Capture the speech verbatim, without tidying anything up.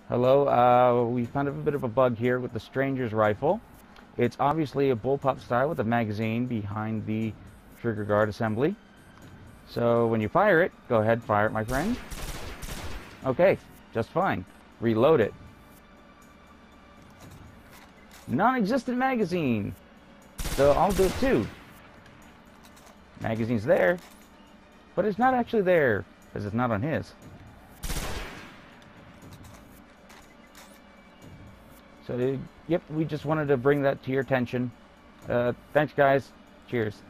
Hello, uh, we found a bit of a bug here with the Stranger's rifle. It's obviously a bullpup style with a magazine behind the trigger guard assembly. So when you fire it, go ahead, fire it, my friend. Okay, just fine. Reload it. Non-existent magazine. So I'll do it too. Magazine's there, but it's not actually there because it's not on his. So, yep, we just wanted to bring that to your attention. Uh, thanks, guys. Cheers.